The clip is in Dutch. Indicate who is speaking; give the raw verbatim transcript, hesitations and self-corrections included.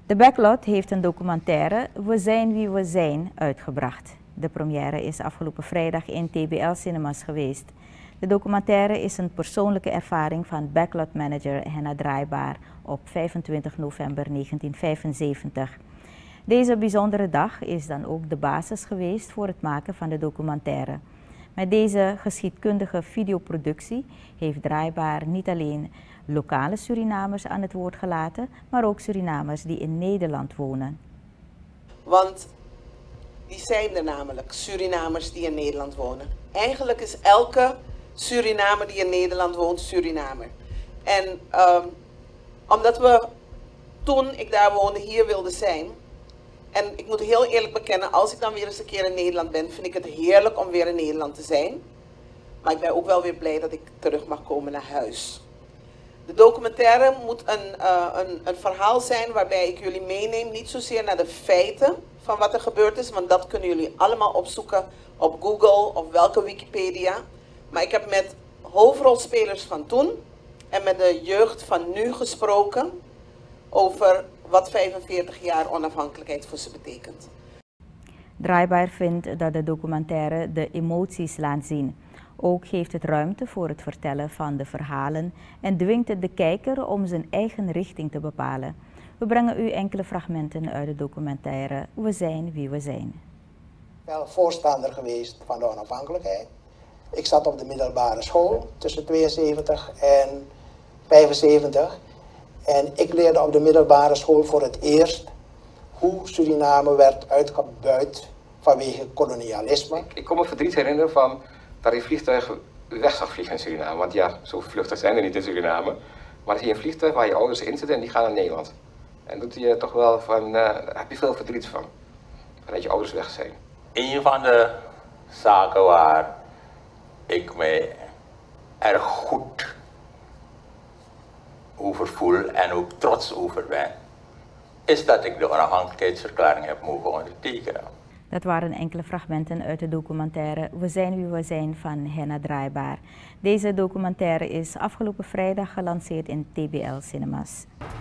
Speaker 1: De Backlot heeft een documentaire We zijn wie we zijn uitgebracht. De première is afgelopen vrijdag in T B L Cinemas geweest. De documentaire is een persoonlijke ervaring van Backlot manager Henna Draaibaar op vijfentwintig november negentien vijfenzeventig. Deze bijzondere dag is dan ook de basis geweest voor het maken van de documentaire. Met deze geschiedkundige videoproductie heeft Draaibaar niet alleen lokale Surinamers aan het woord gelaten, maar ook Surinamers die in Nederland wonen.
Speaker 2: Want die zijn er namelijk, Surinamers die in Nederland wonen. Eigenlijk is elke Surinamer die in Nederland woont, Surinamer. En um, omdat we toen ik daar woonde hier wilden zijn, en ik moet heel eerlijk bekennen, als ik dan weer eens een keer in Nederland ben, vind ik het heerlijk om weer in Nederland te zijn. Maar ik ben ook wel weer blij dat ik terug mag komen naar huis. De documentaire moet een, uh, een, een verhaal zijn waarbij ik jullie meeneem, niet zozeer naar de feiten van wat er gebeurd is, want dat kunnen jullie allemaal opzoeken op Google of welke Wikipedia. Maar ik heb met hoofdrolspelers van toen en met de jeugd van nu gesproken over wat vijfenveertig jaar onafhankelijkheid voor ze betekent.
Speaker 1: Draaibaar vindt dat de documentaire de emoties laat zien. Ook geeft het ruimte voor het vertellen van de verhalen en dwingt het de kijker om zijn eigen richting te bepalen. We brengen u enkele fragmenten uit de documentaire We zijn wie we zijn.
Speaker 3: Ik ben wel voorstander geweest van de onafhankelijkheid. Ik zat op de middelbare school tussen tweeënzeventig en vijfenzeventig. En ik leerde op de middelbare school voor het eerst hoe Suriname werd uitgebuit vanwege kolonialisme.
Speaker 4: Ik, ik kon me verdriet herinneren van dat je vliegtuigen weg zag vliegen in Suriname. Want ja, zoveel vluchten zijn er niet in Suriname. Maar dan zie je een vliegtuig waar je ouders in zitten en die gaan naar Nederland. En doet je toch wel van, uh, daar heb je veel verdriet van. Van dat je ouders weg zijn.
Speaker 5: Een van de zaken waar ik mij erg goed over voel en ook trots over ben, is dat ik de onafhankelijkheidsverklaring heb mogen ondertekenen.
Speaker 1: Dat waren enkele fragmenten uit de documentaire We zijn wie we zijn van Henna Draaibaar. Deze documentaire is afgelopen vrijdag gelanceerd in T B L Cinemas.